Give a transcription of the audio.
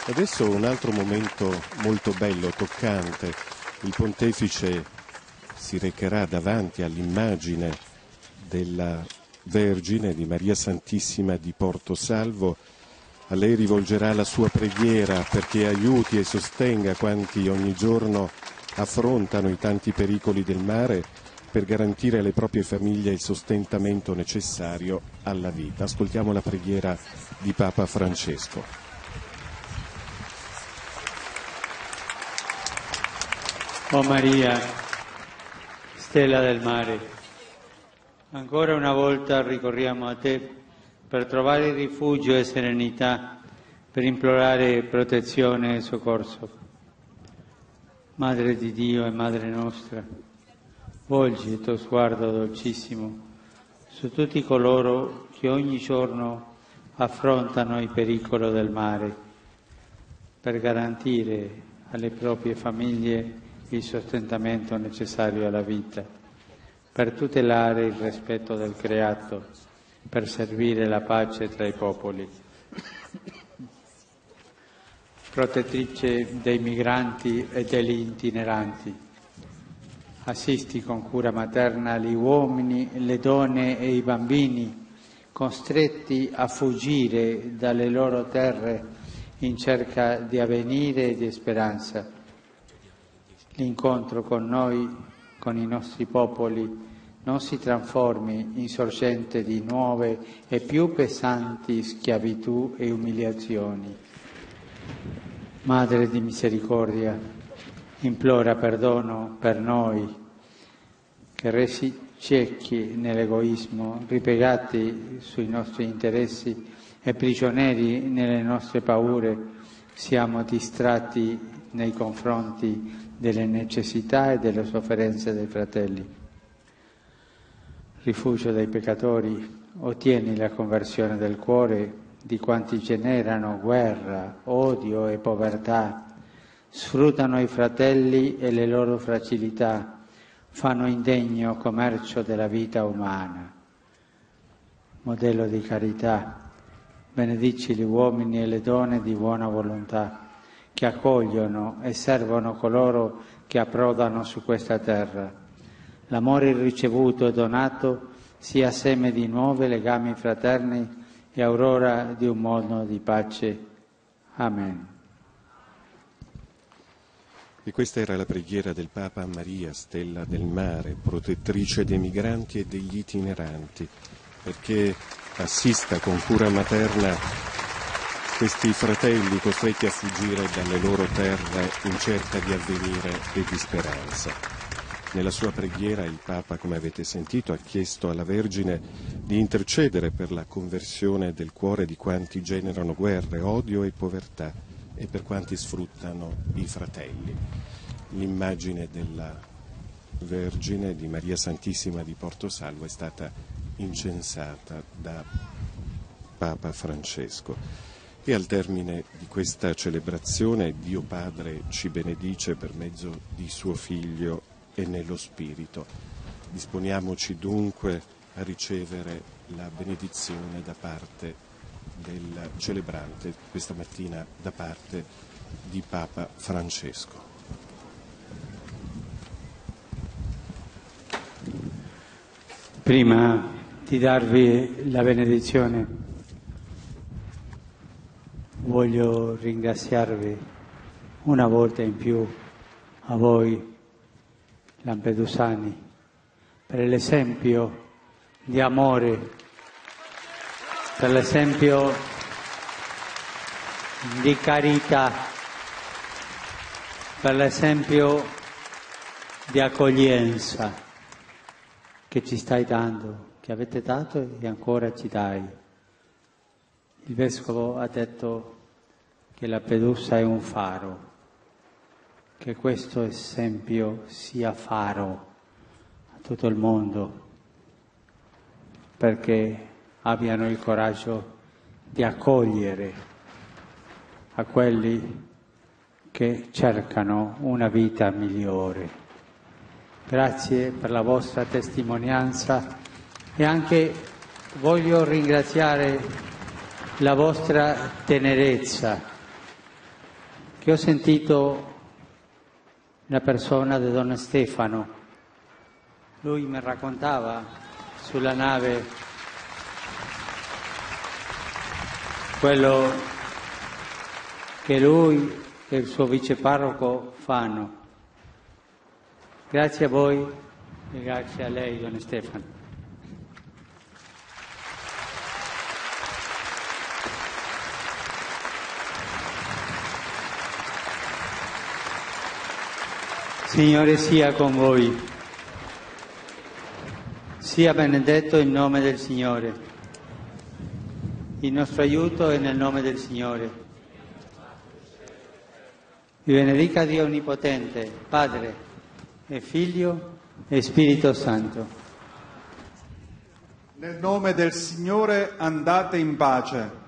Adesso un altro momento molto bello, toccante. Il pontefice si recherà davanti all'immagine della Vergine di Maria Santissima di Porto Salvo. A lei rivolgerà la sua preghiera perché aiuti e sostenga quanti ogni giorno affrontano i tanti pericoli del mare per garantire alle proprie famiglie il sostentamento necessario alla vita. Ascoltiamo la preghiera di Papa Francesco. Oh Maria, stella del mare, ancora una volta ricorriamo a te per trovare rifugio e serenità, per implorare protezione e soccorso. Madre di Dio e Madre nostra, volgi il tuo sguardo dolcissimo su tutti coloro che ogni giorno affrontano il pericolo del mare, per garantire alle proprie famiglie il sostentamento necessario alla vita, per tutelare il rispetto del creato, per servire la pace tra i popoli. Protettrice dei migranti e degli itineranti, assisti con cura materna gli uomini, le donne e i bambini costretti a fuggire dalle loro terre in cerca di avvenire e di speranza. L'incontro con noi, con i nostri popoli, non si trasformi in sorgente di nuove e più pesanti schiavitù e umiliazioni. Madre di misericordia, implora perdono per noi, che resi ciechi nell'egoismo, ripiegati sui nostri interessi e prigionieri nelle nostre paure, siamo distratti nei confronti delle necessità e delle sofferenze dei fratelli. Rifugio dei peccatori, ottieni la conversione del cuore di quanti generano guerra, odio e povertà, sfruttano i fratelli e le loro fragilità, fanno indegno commercio della vita umana. Modello di carità, benedici gli uomini e le donne di buona volontà, che accogliono e servono coloro che approdano su questa terra. L'amore ricevuto e donato sia seme di nuovi legami fraterni e aurora di un mondo di pace. Amen. E questa era la preghiera del Papa a Maria, stella del mare, protettrice dei migranti e degli itineranti, perché assista con cura materna questi fratelli costretti a fuggire dalle loro terre in cerca di avvenire e di speranza. Nella sua preghiera il Papa, come avete sentito, ha chiesto alla Vergine di intercedere per la conversione del cuore di quanti generano guerre, odio e povertà e per quanti sfruttano i fratelli. L'immagine della Vergine di Maria Santissima di Porto Salvo è stata incensata da Papa Francesco. E al termine di questa celebrazione Dio Padre ci benedice per mezzo di suo Figlio e nello Spirito. Disponiamoci dunque a ricevere la benedizione da parte del celebrante, questa mattina da parte di Papa Francesco. Prima di darvi la benedizione, voglio ringraziarvi una volta in più a voi lampedusani per l'esempio di amore, per l'esempio di carità, per l'esempio di accoglienza che ci stai dando, che avete dato e ancora ci dai. Il Vescovo ha detto che Lampedusa è un faro, che questo esempio sia faro a tutto il mondo, perché abbiano il coraggio di accogliere a quelli che cercano una vita migliore. Grazie per la vostra testimonianza e anche voglio ringraziare la vostra tenerezza, che ho sentito la persona di Don Stefano. Lui mi raccontava sulla nave quello che lui e il suo viceparroco fanno. Grazie a voi e grazie a lei, Don Stefano. Signore sia con voi, sia benedetto il nome del Signore. Il nostro aiuto è nel nome del Signore. Vi benedica Dio Onnipotente, Padre e Figlio e Spirito Santo. Nel nome del Signore andate in pace.